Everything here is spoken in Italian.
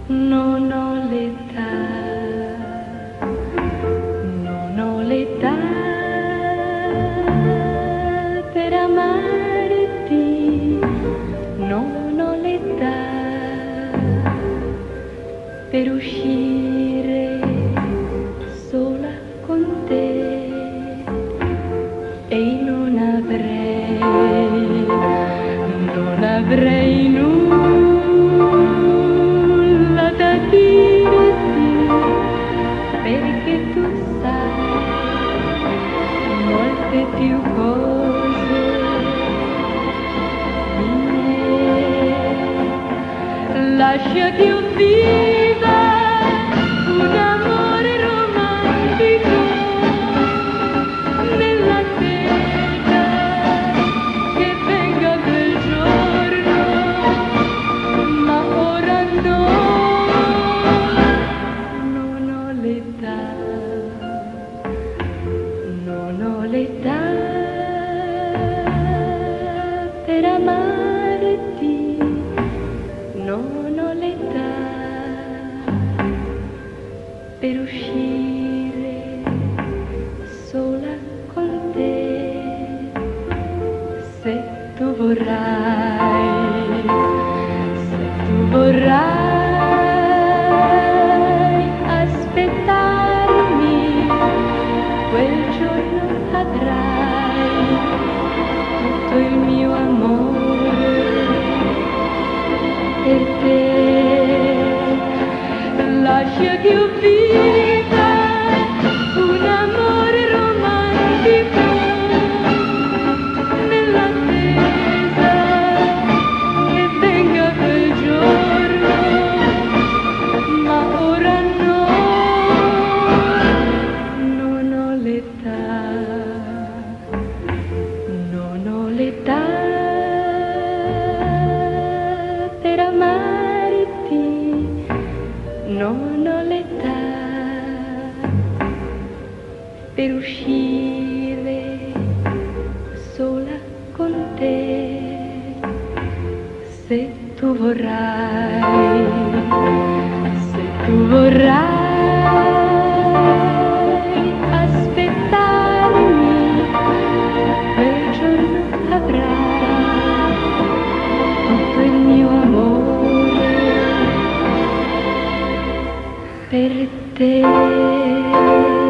Non ho l'età, non ho l'età per amarti, non ho l'età per uscire sola con te e non avrei nulla da dirti, perché tu sai molte più cose di me. Lascia che io viva un amore romantico nell'attesa che venga quel giorno, ma ora no, non ho l'età, non ho l'età per amarti, non ho l'età per uscire sola con te. Se tu vorrai, se tu vorrai aspettarmi, quel giorno avrai tutto il mio amore per te. Lascia che io viva un amore romantico nell'attesa che venga quel giorno, ma ora no, non ho l'età, non ho l'età per amarti, non ho l'età per uscire sola con te. Se tu vorrai, se tu vorrai aspettarmi, quel giorno avrai tutto il mio amore per te.